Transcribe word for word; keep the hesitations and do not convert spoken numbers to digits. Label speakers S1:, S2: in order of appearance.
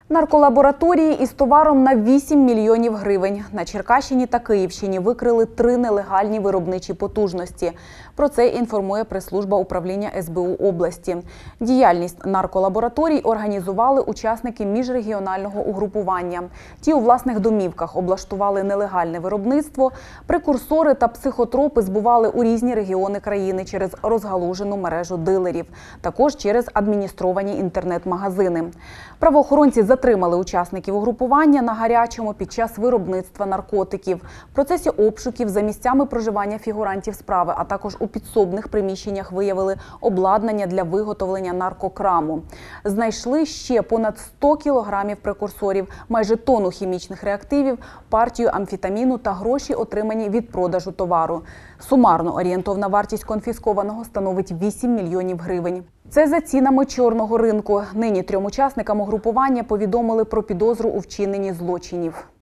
S1: Нарколабораторії із товаром на вісім мільйонів гривень. На Черкащині та Київщині викрили три нелегальні виробничі потужності. Про це інформує прес-служба управління ес бе у області. Діяльність нарколабораторій організували учасники міжрегіонального угрупування. Ті у власних домівках облаштували нелегальне виробництво, прекурсори та психотропи збували у різні регіони країни через розгалужену мережу дилерів, також через адміністровані інтернет-магазини. Правоохоронці затримали учасників угрупування на гарячому під час виробництва наркотиків, в процесі обшуків за місцями проживання фігурантів справи, а також у підсобних приміщеннях виявили обладнання для виготовлення наркокраму. Знайшли ще понад сто кілограмів прекурсорів, майже тонну хімічних реактивів, партію амфетаміну та гроші, отримані від продажу товару. Сумарно орієнтовна вартість конфіскованого становить вісім мільйонів гривень. Це за цінами чорного ринку. Нині трьом учасникам угрупування повідомили про підозру у вчиненні злочинів.